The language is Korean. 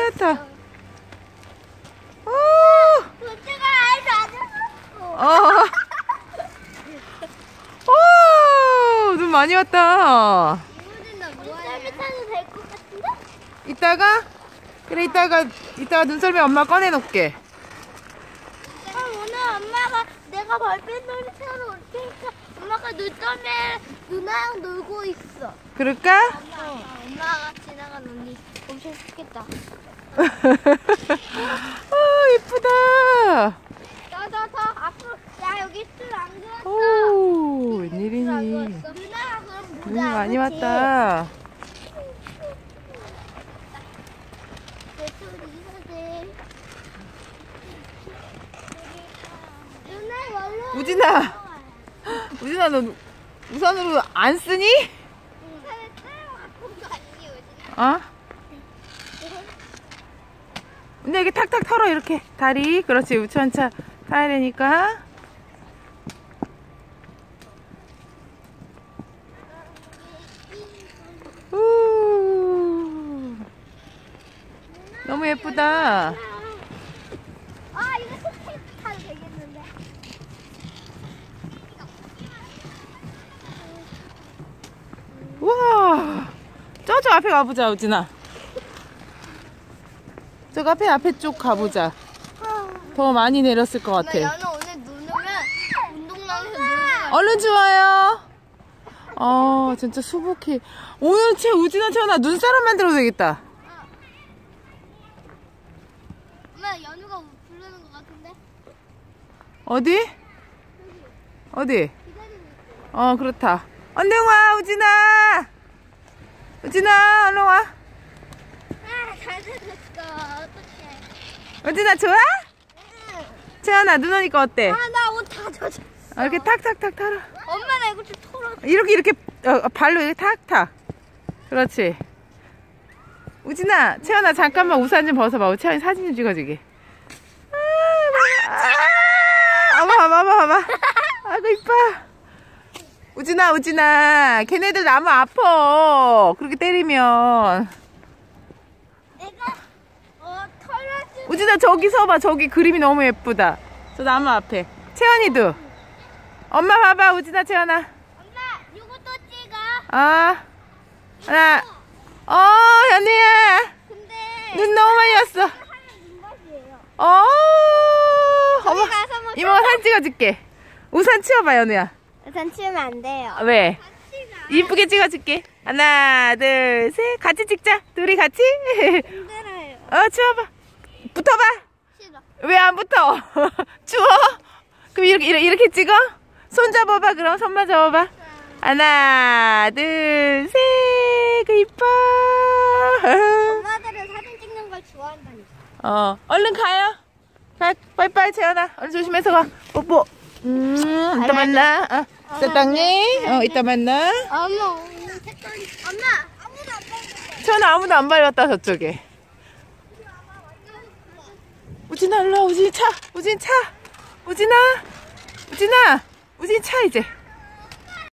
하얗다. 오. 우진아 아주 눈 많이 왔다. 이모는 눈썰매 타도 될 것 같은데? 이따가? 그래, 이따가 눈썰매 엄마 꺼내놓을게. 오늘 엄마가 내가 벌빈 놀이 타러 올 테니까 엄마가 눈썰매 누나랑 놀고 있어. 그럴까? 엄마가 지나간 언니 엄청 좋겠다. 예쁘다. 더 앞으로. 야, 여기 줄 안 그었어. 오, 웬일이니. 누나가 그럼 눈이 많이 왔다. 내 소리 이상해. 누나 원래 우진아, 너 우산으로 안 쓰니? 우산을 따로 갖고 온 거 아니니, 우진아? 어? 근데 여기 탁탁 털어, 이렇게. 다리. 그렇지, 우천차 타야 되니까. 너무 예쁘다. 이거 스케이트 타도 되겠는데? 우와. 저쪽 앞에 가보자, 우진아. 저거 앞에 쪽 가보자. 더 많이 내렸을 것 같아. 나는 오늘 눈 오면 운동장에서 놀고 얼른 좋아요. 진짜 수북해. 오늘 우진아, 채원아, 눈사람 만들어도 되겠다. 엄마 연우가 부르는 것 같은데? 어디? 어디? 기다리고 있어. 그렇다. 얼른 와, 우진아. 우진아, 얼른 와. 잘 생겼어. 어떡해. 우진아, 좋아? 응. 채원아, 눈 오니까 어때? 나 옷 다 젖었어. 이렇게 탁탁탁 털어. 엄마 나 이거 좀 털어. 이렇게 발로 이렇게 탁탁. 그렇지. 우진아, 채원아, 잠깐만 우산 좀 벗어봐. 채원이 사진 좀 찍어주게. 봐봐. 아이고, 이뻐. 우진아, 걔네들 나무 아파. 그렇게 때리면. 내가 털어줄. 우진아, 저기 서봐. 저기 그림이 너무 예쁘다. 저 나무 앞에. 채원이도. 엄마 봐봐, 우진아, 채원아. 엄마 이것도 찍어. 하나. 연우야. 근데 눈 너무 많이 왔어. 하얀 눈밭이에요. 어머, 가서 뭐 이모가 사진 찍어줄게. 우산 치워봐, 연우야. 우산 치우면 안 돼요. 왜? 이쁘게 찍어줄게. 하나, 둘, 셋. 같이 찍자. 둘이 같이. 힘들어요. 치워봐. 붙어봐. 싫어. 왜 안 붙어? 추워? 그럼 이렇게 찍어? 손 잡아봐, 그럼. 손만 잡아봐. 하나, 둘, 셋. 이뻐. 엄마들은 사진 찍는 걸 좋아한다니까. 얼른 가요. 빠이빠이, 채연아. 얼른 조심해서 가. 뽀뽀. 이따 만나. 사랑해. 이따 만나. 엄마 색깔이. 엄마 아무도 안 봤는데. 채연아, 아무도 안 밟았다, 저쪽에. 우진아, 일로 와. 우진이 차. 우진이 차. 우진아, 우진이 차, 이제.